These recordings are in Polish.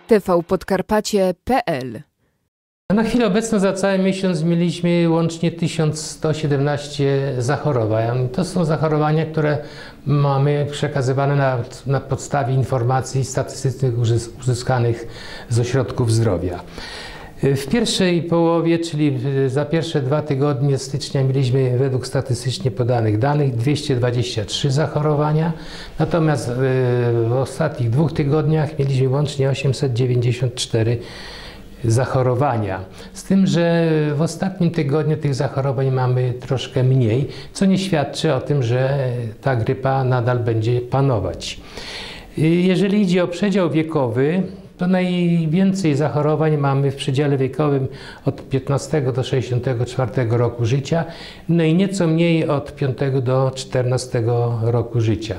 tvpodkarpacie.pl. Na chwilę obecną za cały miesiąc mieliśmy łącznie 1117 zachorowań. To są zachorowania, które mamy przekazywane na podstawie informacji statystycznych uzyskanych z ośrodków zdrowia. W pierwszej połowie, czyli za pierwsze 2 tygodnie stycznia mieliśmy według statystycznie podanych danych 223 zachorowania, natomiast w ostatnich 2 tygodniach mieliśmy łącznie 894 zachorowania. Z tym, że w ostatnim tygodniu tych zachorowań mamy troszkę mniej, co nie świadczy o tym, że ta grypa nadal będzie panować. Jeżeli idzie o przedział wiekowy, to najwięcej zachorowań mamy w przedziale wiekowym od 15 do 64 roku życia, no i nieco mniej od 5 do 14 roku życia.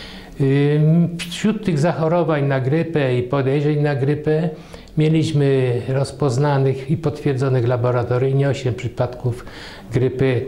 Wśród tych zachorowań na grypę i podejrzeń na grypę mieliśmy rozpoznanych i potwierdzonych laboratoryjnie 8 przypadków grypy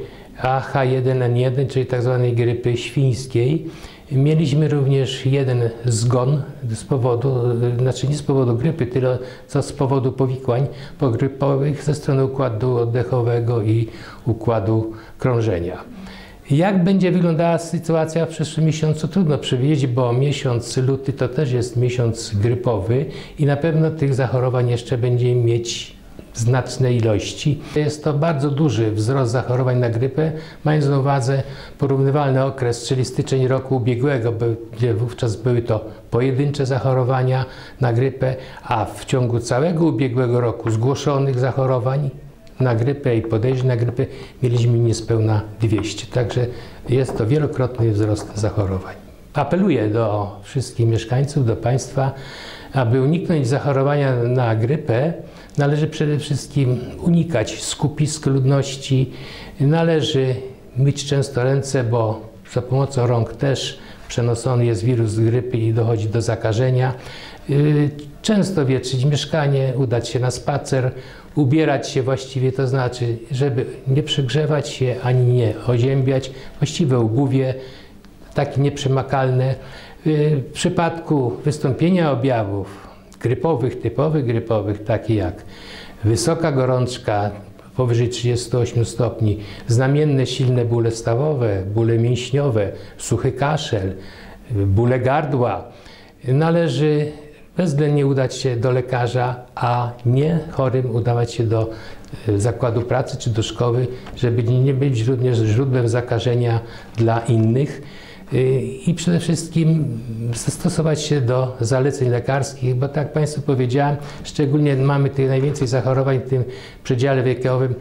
AH1N1, czyli tzw. grypy świńskiej. Mieliśmy również 1 zgon z powodu, znaczy nie z powodu grypy, tyle co z powodu powikłań pogrypowych ze strony układu oddechowego i układu krążenia. Jak będzie wyglądała sytuacja w przyszłym miesiącu? Trudno przewidzieć, bo miesiąc luty to też jest miesiąc grypowy i na pewno tych zachorowań jeszcze będziemy mieć znaczne ilości. Jest to bardzo duży wzrost zachorowań na grypę, mając na uwadze porównywalny okres, czyli styczeń roku ubiegłego, gdzie wówczas były to pojedyncze zachorowania na grypę, a w ciągu całego ubiegłego roku zgłoszonych zachorowań na grypę i podejrzeń na grypę mieliśmy niespełna 200. Także jest to wielokrotny wzrost zachorowań. Apeluję do wszystkich mieszkańców, do Państwa, aby uniknąć zachorowania na grypę, należy przede wszystkim unikać skupisk ludności, należy myć często ręce, bo za pomocą rąk też przenoszony jest wirus grypy i dochodzi do zakażenia. Często wietrzyć mieszkanie, udać się na spacer, ubierać się właściwie, to znaczy, żeby nie przegrzewać się ani nie oziębiać, właściwe obuwie, takie nieprzemakalne. W przypadku wystąpienia objawów grypowych, typowych grypowych, takie jak wysoka gorączka powyżej 38 stopni, znamienne silne bóle stawowe, bóle mięśniowe, suchy kaszel, bóle gardła, należy bezwzględnie udać się do lekarza, a nie chorym udawać się do zakładu pracy czy do szkoły, żeby nie być również źródłem zakażenia dla innych. I przede wszystkim stosować się do zaleceń lekarskich, bo tak jak Państwu powiedziałem, szczególnie mamy tych najwięcej zachorowań w tym przedziale wiekowym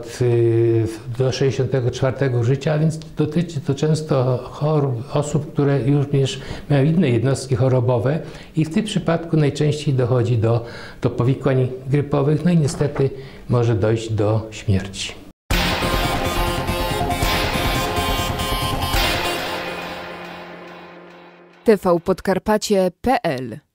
do 64 życia, a więc dotyczy to często osób, które również mają inne jednostki chorobowe i w tym przypadku najczęściej dochodzi do powikłań grypowych, no i niestety może dojść do śmierci. tvpodkarpacie.pl